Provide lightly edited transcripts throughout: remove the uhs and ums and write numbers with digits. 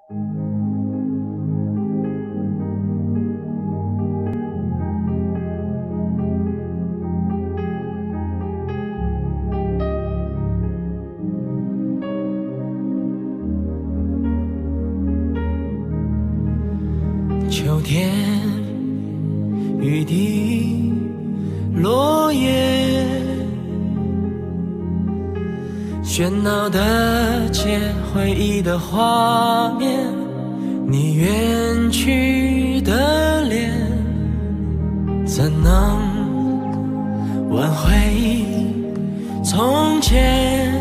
秋天，雨滴，落叶，喧闹的街，回忆的画面，你远去的脸，怎能挽回从前？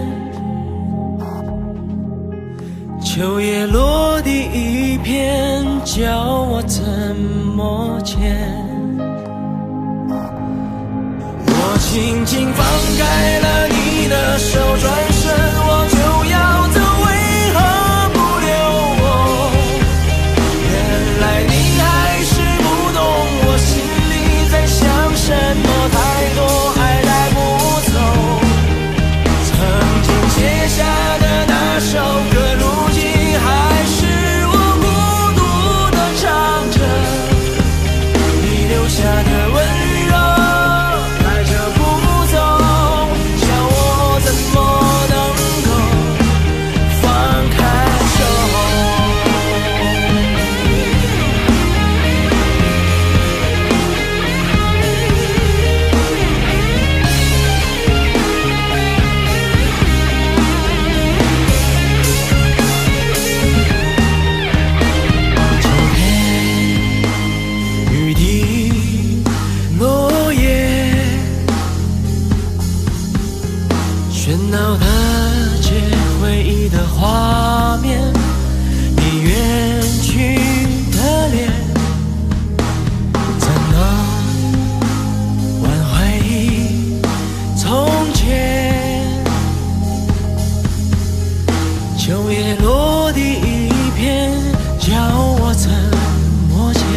秋叶落地一片，叫我怎么见？我轻轻放开了你的手，转身我就要走，为何不留我？原来你还是不懂我心里在想什么，太多爱带不走。曾经写下的那首歌，如今还是我孤独地唱着，你留下的温柔带着不走，叫我怎么能够放开手？秋天，雨滴，落叶，喧闹的街，回忆的画面，你远去的脸，怎能挽回从前？秋叶落地一片，叫我怎么见？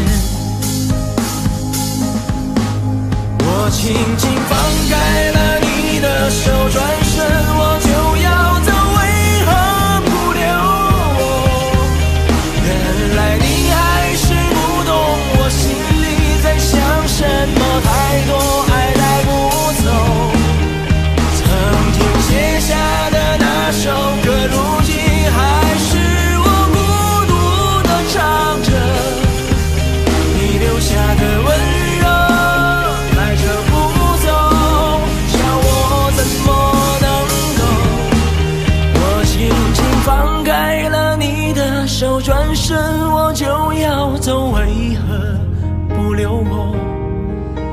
我轻轻放开了你的手，转身我就要走，为何不留我？原来你还是不懂我心里在想什么，太多爱带不走。曾经写下的那首歌，如今还是我孤独地唱着，你留下的温柔带着不走，叫我怎么能够？我轻轻放开了你的手，转身我就要走，为何不留我？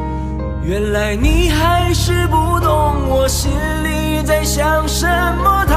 原来你还是不懂我心里在想什么。